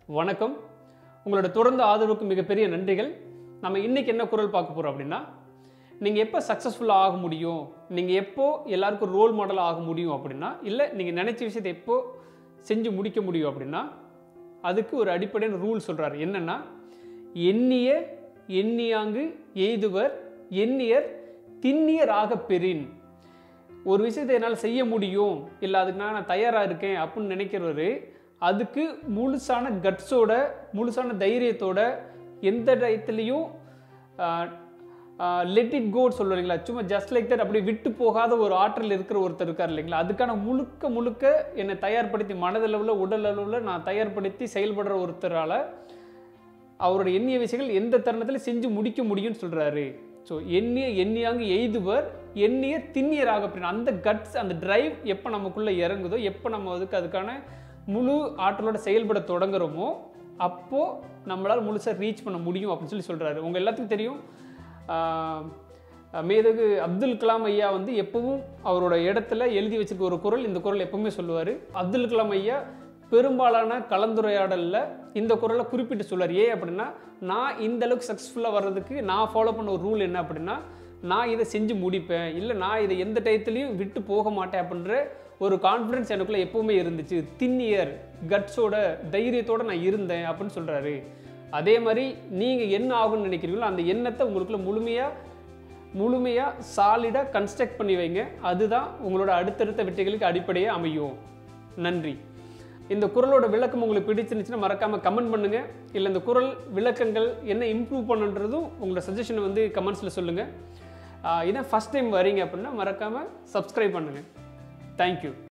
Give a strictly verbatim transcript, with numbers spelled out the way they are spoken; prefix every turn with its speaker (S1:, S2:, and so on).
S1: வணக்கம். உங்களோட தொடர்ந்த ஆதரவுக்கு மிகப்பெரிய நன்றிகள். நம்ம இன்னைக்கு என்ன குரல் பார்க்க போறோம் அப்படின்னா, நீங்க எப்போ சக்சஸ்ஃபுல்லா ஆக முடியும், நீங்க எப்போ எல்லாருக்கும் ரோல் மாடல் ஆக முடியும் அப்படின்னா, இல்ல நீங்க நினைச்ச விஷயத்தை எப்போ செஞ்சு முடிக்க முடியும் அப்படின்னா, அதுக்கு ஒரு அடிப்படையான ரூல் சொல்றாரு. என்னன்னா, எண்ணிய எண்ணியாங்கு எய்துவர் எண்ணியர் திண்ணியர் ஆக பெறின். ஒரு விஷயத்தை என்னால் செய்ய முடியும், இல்லை அதுக்கு நான் தயாராக இருக்கேன் அப்படின்னு நினைக்கிறவர், அதுக்கு முழுசான கட்ஸோட முழுசான தைரியத்தோட எந்த டயத்துலையும் லெட் இட் கோட் சொல்லுவோம் இல்லைங்களா, சும்மா ஜஸ்ட் லைக் தட் அப்படி விட்டு போகாத ஒரு ஆற்றல் இருக்கிற ஒருத்தர் இருக்கார் இல்லைங்களா, அதுக்கான முழுக்க முழுக்க என்னை தயார்படுத்தி மனதளவில் உடல் அளவில் நான் தயார்படுத்தி செயல்படுற ஒருத்தரால் அவருடைய எண்ணிய விஷயங்கள் எந்த தருணத்தில் செஞ்சு முடிக்க முடியும்னு சொல்கிறாரு. ஸோ எண்ணிய எண்ணியாங்கு எய்துவர் எண்ணியர் திண்ணியராக அப்படின்னு அந்த கட்ஸ் அந்த டிரைவ் எப்போ நமக்குள்ளே இறங்குதோ, எப்போ நம்ம அதுக்கு அதுக்கான முழு ஆற்றலோட செயல்பட தொடங்குறோமோ அப்போது நம்மளால் முழுசாக ரீச் பண்ண முடியும் அப்படின்னு சொல்லி சொல்கிறாரு. உங்கள் எல்லாத்துக்கும் தெரியும், மேதகு அப்துல் கலாம் ஐயா வந்து எப்பவும் அவரோட இடத்துல எழுதி வச்சிருக்க ஒரு குரல், இந்த குரல் எப்பவுமே சொல்லுவார். அப்துல் கலாம் ஐயா பெரும்பாலான கலந்துரையாடலில் இந்த குரலை குறிப்பிட்டு சொல்லுவார். ஏன் அப்படின்னா, நான் இந்த அளவுக்கு சக்ஸஸ்ஃபுல்லாக வர்றதுக்கு நான் ஃபாலோ பண்ண ஒரு ரூல் என்ன அப்படின்னா, நான் இதை செஞ்சு முடிப்பேன், இல்லை நான் இதை எந்த டயத்துலையும் விட்டு போக மாட்டேன் அப்படின்ற ஒரு கான்ஃபிடன்ஸ் எனக்குள்ளே எப்போவுமே இருந்துச்சு. திண்ணியர் கட்ஸோட தைரியத்தோடு நான் இருந்தேன் அப்படின்னு சொல்கிறாரு. அதே மாதிரி நீங்கள் என்ன ஆகும்னு நினைக்கிறீங்களோ அந்த எண்ணத்தை உங்களுக்குள்ள முழுமையாக முழுமையாக சாலிடாக கன்ஸ்ட்ரக்ட் பண்ணி வைங்க. அதுதான் உங்களோட அடுத்தடுத்த வெற்றிகளுக்கு அடிப்படையாக அமையும். நன்றி. இந்த குரலோட விளக்கம் உங்களுக்கு பிடிச்சிருந்துச்சுன்னா மறக்காமல் கமெண்ட் பண்ணுங்கள். இல்லை இந்த குரல் விளக்கங்கள் என்ன இம்ப்ரூவ் பண்ணுன்றதும் உங்களோட சஜஷனை வந்து கமெண்ட்ஸில் சொல்லுங்கள். இதான் ஃபஸ்ட் டைம் வரீங்க அப்படின்னா மறக்காமல் சப்ஸ்கிரைப் பண்ணுங்கள். தேங்க்யூ.